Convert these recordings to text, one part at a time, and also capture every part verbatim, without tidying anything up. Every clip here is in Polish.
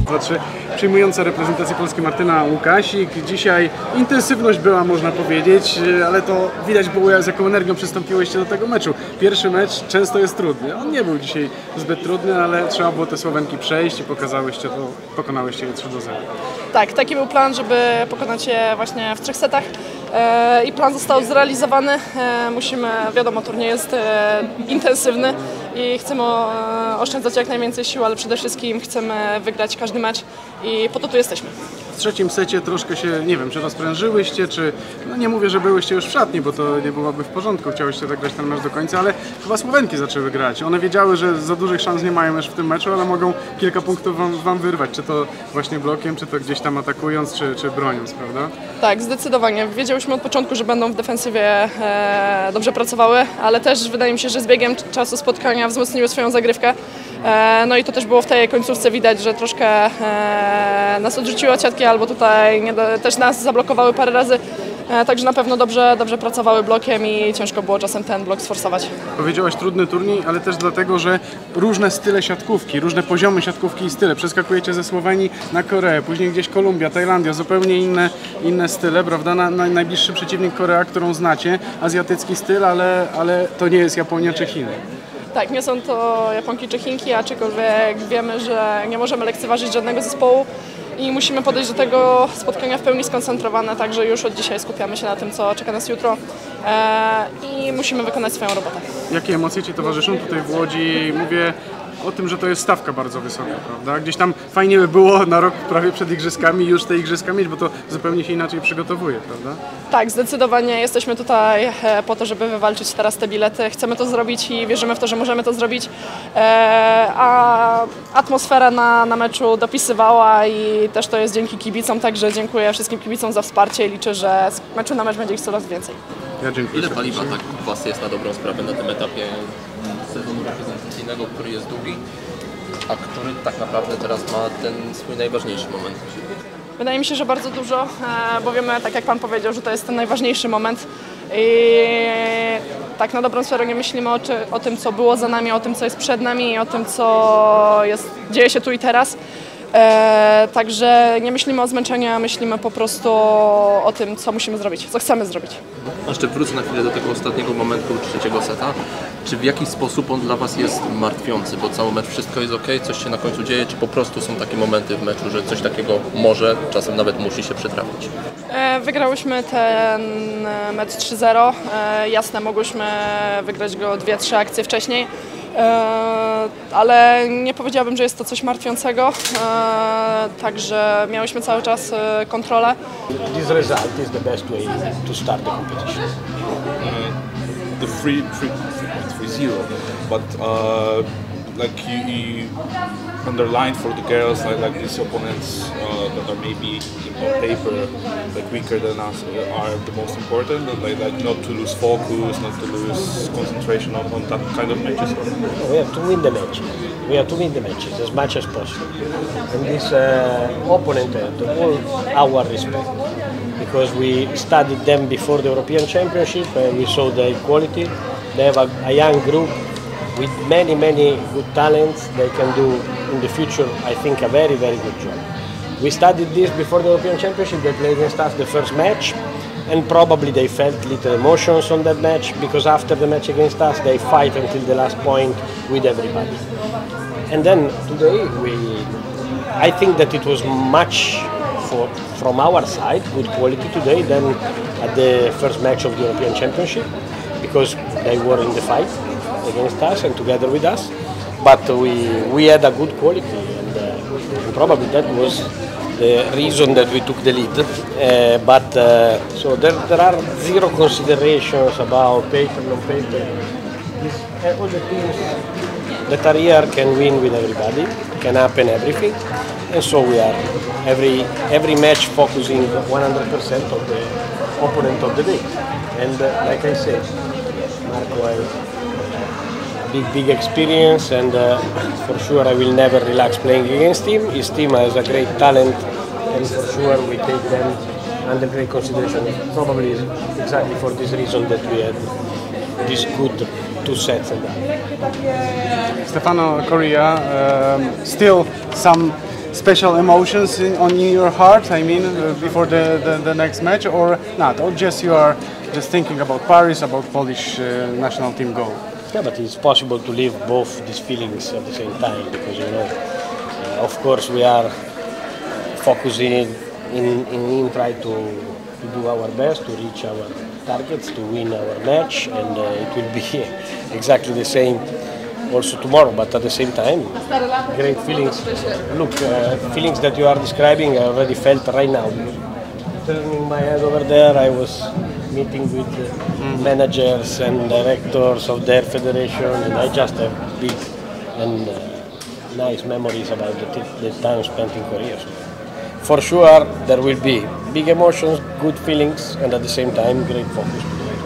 dwa trzy. Przyjmująca reprezentację Polski Martyna Łukasik. Dzisiaj intensywność była, można powiedzieć, ale to widać było, z jaką energią przystąpiłyście do tego meczu. Pierwszy mecz często jest trudny. On nie był dzisiaj zbyt trudny, ale trzeba było te Słowenki przejść i pokazałyście to, pokonałyście je trzy do zera. Tak, taki był plan, żeby pokonać je właśnie w trzech setach i plan został zrealizowany. Musimy, wiadomo, turniej jest intensywny i chcemy oszczędzać jak najwięcej sił, ale przede wszystkim chcemy wygrać każdy mecz i po to tu jesteśmy. W trzecim secie troszkę się, nie wiem, czy rozprężyłyście, czy, no nie mówię, że byłyście już w szatni, bo to nie byłoby w porządku, chciałyście tak grać ten mecz do końca, ale chyba Słowenki zaczęły grać. One wiedziały, że za dużych szans nie mają już w tym meczu, ale mogą kilka punktów wam, wam wyrwać, czy to właśnie blokiem, czy to gdzieś tam atakując, czy, czy broniąc, prawda? Tak, zdecydowanie. Wiedziałyśmy od początku, że będą w defensywie e, dobrze pracowały, ale też wydaje mi się, że z biegiem czasu spotkania wzmocniły swoją zagrywkę. E, no i to też było w tej końcówce widać, że troszkę e, nas odrzuciło od siatki, albo tutaj nie, też nas zablokowały parę razy. E, także na pewno dobrze, dobrze pracowały blokiem i ciężko było czasem ten blok sforsować. Powiedziałaś trudny turniej, ale też dlatego, że różne style siatkówki, różne poziomy siatkówki i style. Przeskakujecie ze Słowenii na Koreę, później gdzieś Kolumbia, Tajlandia, zupełnie inne, inne style, prawda? Na, na, najbliższy przeciwnik Korea, którą znacie, azjatycki styl, ale, ale to nie jest Japonia czy Chiny. Tak, nie są to Japonki czy Chinki, aczkolwiek wiemy, że nie możemy lekceważyć żadnego zespołu i musimy podejść do tego spotkania w pełni skoncentrowane, także już od dzisiaj skupiamy się na tym, co czeka nas jutro e, i musimy wykonać swoją robotę. Jakie emocje Ci towarzyszą tutaj w Łodzi? Mówię o tym, że to jest stawka bardzo wysoka, prawda? Gdzieś tam fajnie by było na rok prawie przed igrzyskami już te igrzyska mieć, bo to zupełnie się inaczej przygotowuje, prawda? Tak, zdecydowanie jesteśmy tutaj po to, żeby wywalczyć teraz te bilety. Chcemy to zrobić i wierzymy w to, że możemy to zrobić. A atmosfera na, na meczu dopisywała i też to jest dzięki kibicom, także dziękuję wszystkim kibicom za wsparcie i liczę, że z meczu na mecz będzie ich coraz więcej. Ja dziękuję. Ile paliwa tak u Was jest na dobrą sprawę na tym etapie sezonu reprezentacyjnego, który jest długi, a który tak naprawdę teraz ma ten swój najważniejszy moment? Wydaje mi się, że bardzo dużo, bo wiemy, tak jak Pan powiedział, że to jest ten najważniejszy moment i tak na dobrą sprawę nie myślimy o, czy, o tym, co było za nami, o tym, co jest przed nami i o tym, co jest, dzieje się tu i teraz. E, także nie myślimy o zmęczeniu, a myślimy po prostu o tym, co musimy zrobić, co chcemy zrobić. Jeszcze wrócę na chwilę do tego ostatniego momentu trzeciego seta. Czy w jakiś sposób on dla Was jest martwiący, bo cały mecz wszystko jest ok, coś się na końcu dzieje, czy po prostu są takie momenty w meczu, że coś takiego może, czasem nawet musi się przytrafić? E, wygrałyśmy ten mecz trzy zero, e, jasne, mogłyśmy wygrać go dwie trzy akcje wcześniej. E, ale nie powiedziałabym, że jest to coś martwiącego, e, także miałyśmy cały czas e, kontrolę. This result is the best way to start the competition. Uh, the three three zero, but uh, like you, you underlined for the girls, like, like these opponents uh, that are maybe on paper like weaker than us are the most important, and like, like not to lose focus, not to lose concentration on, on that kind of matches. We have to win the match. We have to win the matches as much as possible. And this uh, opponent had all our respect, because we studied them before the European Championship and we saw their quality. They have a, a young group with many, many good talents. They can do in the future, I think, a very, very good job. We studied this before the European Championship. They played against us the first match, and probably they felt little emotions on that match, because after the match against us, they fight until the last point with everybody. And then today, we, I think that it was much for, from our side, good quality today, than at the first match of the European Championship, because they were in the fight against us and together with us, but we we had a good quality, and, uh, and probably that was the reason that we took the lead. Uh, but uh, so there, there are zero considerations about paper, non-paper. Uh, all the teams that are here can win with everybody, can happen everything, and so we are every every match focusing one hundred percent on the opponent of the day. And uh, like I said, Marco has big, big experience, and uh, for sure I will never relax playing against him. His team has a great talent, and for sure we take them under great consideration. Probably exactly for this reason that we had this good two sets. Stefano, Korea, um, still some special emotions in, on your heart? I mean, uh, before the, the, the next match, or not? Or just you are just thinking about Paris, about Polish uh, national team goal? Yeah, but it's possible to live both these feelings at the same time because you know, uh, of course, we are focusing in, in, in try to, to do our best to reach our targets, to win our match, and uh, it will be exactly the same also tomorrow. But at the same time, great feelings. Look, uh, feelings that you are describing, I already felt right now. Turning my head over there, I was meeting with uh, managers and directors of their federation, and I just have big and uh, nice memories about the, t the time spent in Korea. So for sure, there will be big emotions, good feelings, and at the same time, great focus.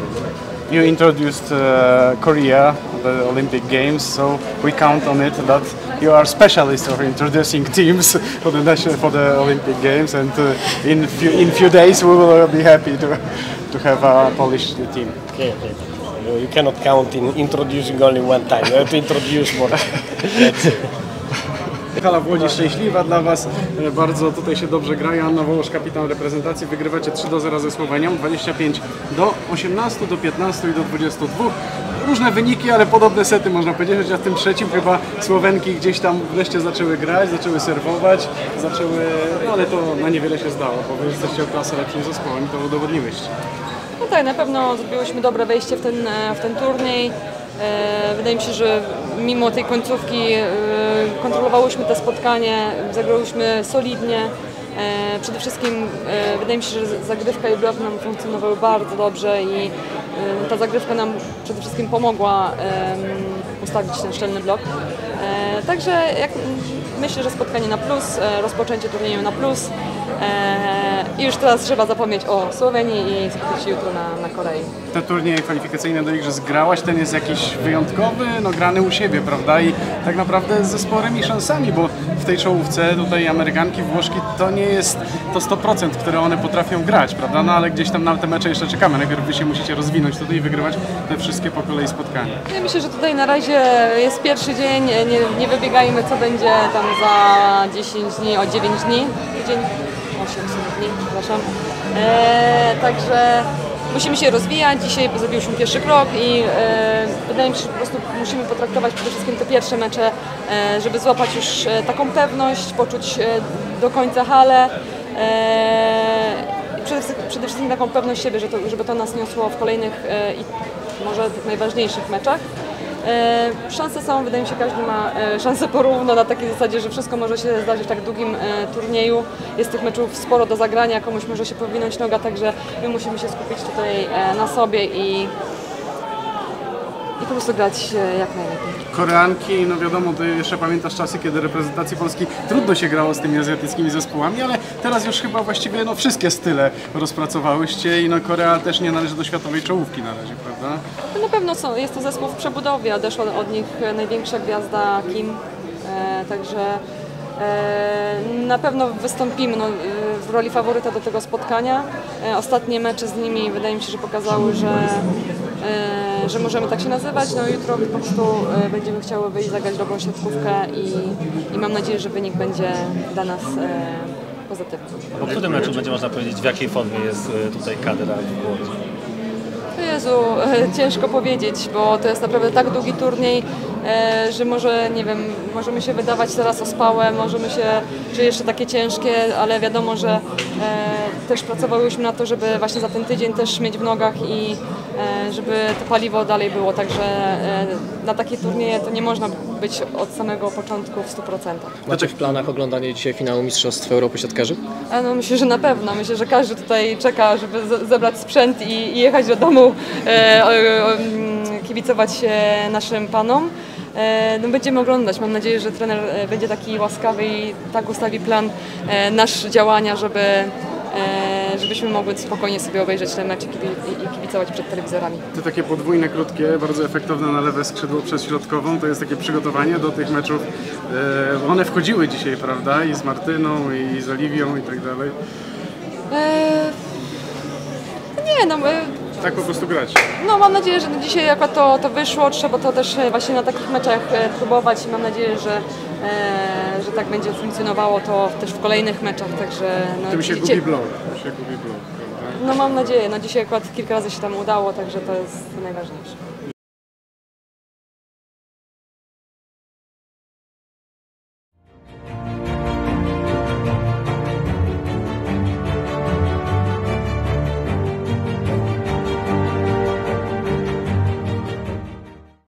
You introduced uh, Korea, the Olympic Games, so we count on it that you are specialist of introducing teams for the national, for the Olympic Games, and uh, in few in few days we will be happy to to have a Polish team. Okay, okay. You, you cannot count in introducing only one time. You have to introduce more. That's it. Hala w Łodzi szczęśliwa dla Was, bardzo tutaj się dobrze gra. Joanna Wołosz, kapitan reprezentacji, wygrywacie trzy do zera ze Słowenią, dwadzieścia pięć do osiemnastu, do piętnastu i do dwudziestu dwóch. Różne wyniki, ale podobne sety można powiedzieć, a w tym trzecim chyba Słowenki gdzieś tam wreszcie zaczęły grać, zaczęły serwować, zaczęły, no ale to na niewiele się zdało, bo Wy jesteście o klasę lepszym zespołem i to udowodniłyście. No tak, na pewno zrobiłyśmy dobre wejście w ten, w ten turniej. Wydaje mi się, że mimo tej końcówki kontrolowałyśmy te spotkanie, zagrałyśmy solidnie. Przede wszystkim wydaje mi się, że zagrywka i blok nam funkcjonowały bardzo dobrze i ta zagrywka nam przede wszystkim pomogła ustawić ten szczelny blok. Także jak myślę, że spotkanie na plus, rozpoczęcie turnieju na plus. I już teraz trzeba zapomnieć o Słowenii i skupić się jutro na, na Korei. Te turnieje kwalifikacyjne do Igrzysk grałaś, ten jest jakiś wyjątkowy, no grany u siebie, prawda? I tak naprawdę ze sporymi szansami, bo w tej czołówce tutaj Amerykanki, Włoszki to nie jest to sto procent, które one potrafią grać, prawda? No ale gdzieś tam na te mecze jeszcze czekamy. Najpierw Wy się musicie rozwinąć tutaj i wygrywać te wszystkie po kolei spotkania. Ja myślę, że tutaj na razie jest pierwszy dzień, nie, nie wybiegajmy co będzie tam za dziesięć dni, o dziewięć dni, tydzień. osiem dni, przepraszam. E, także musimy się rozwijać. Dzisiaj zrobiliśmy pierwszy krok i e, wydaje mi się, że po prostu musimy potraktować przede wszystkim te pierwsze mecze, e, żeby złapać już e, taką pewność, poczuć e, do końca halę. E, przede, przede wszystkim taką pewność siebie, że to, żeby to nas niosło w kolejnych e, i może tych najważniejszych meczach. E, szanse są, wydaje mi się, każdy ma e, szansę porówno na takiej zasadzie, że wszystko może się zdarzyć w tak długim e, turnieju. Jest tych meczów sporo do zagrania, komuś może się powinąć noga, także my musimy się skupić tutaj e, na sobie i, i po prostu grać e, jak najlepiej. Koreanki, no wiadomo, Ty jeszcze pamiętasz czasy, kiedy reprezentacji Polski trudno się grało z tymi azjatyckimi zespołami, ale teraz już chyba właściwie no, wszystkie style rozpracowałyście i no, Korea też nie należy do światowej czołówki na razie, prawda? No, na pewno są, jest to zespół w przebudowie, odeszła od nich największa gwiazda Kim, e, także e, na pewno wystąpimy no, w roli faworyta do tego spotkania. E, ostatnie mecze z nimi wydaje mi się, że pokazały, że E, że możemy tak się nazywać. No jutro po prostu e, będziemy chciały wyjść, zagrać dobrą siatkówkę i, i mam nadzieję, że wynik będzie dla nas e, pozytywny. Po którym meczu będzie można powiedzieć, w jakiej formie jest e, tutaj kadra w Łodzi? Jezu, e, ciężko powiedzieć, bo to jest naprawdę tak długi turniej, e, że może, nie wiem, możemy się wydawać zaraz ospałe, możemy się, czy jeszcze takie ciężkie, ale wiadomo, że e, też pracowałyśmy na to, żeby właśnie za ten tydzień też mieć w nogach i e, żeby to paliwo dalej było, także e, na takie turnieje to nie można być od samego początku w stu procentach. Macie w planach oglądanie dzisiaj finału Mistrzostw Europy Siatkarzy? E, no, myślę, że na pewno. Myślę, że każdy tutaj czeka, żeby z- zebrać sprzęt i, i jechać do domu, e, o, o, kibicować e, naszym panom. E, no, będziemy oglądać. Mam nadzieję, że trener e, będzie taki łaskawy i tak ustawi plan e, nasz działania, żeby, e, żebyśmy mogli spokojnie sobie obejrzeć ten mecz i kibi- i kibicować przed telewizorami. Te takie podwójne, krótkie, bardzo efektowne na lewe skrzydło przez środkową, to jest takie przygotowanie do tych meczów. E, one wchodziły dzisiaj, prawda? I z Martyną, i z Oliwią i tak dalej. E, nie, no my tak po prostu grać. No mam nadzieję, że dzisiaj akurat to, to wyszło, trzeba to też e, właśnie na takich meczach e, próbować i mam nadzieję, że, e, że tak będzie funkcjonowało to też w kolejnych meczach, także... No, Tym się dzisiaj- gubi blok. Tym się gubi blok, prawda? No mam nadzieję, no dzisiaj akurat kilka razy się tam udało, także to jest najważniejsze.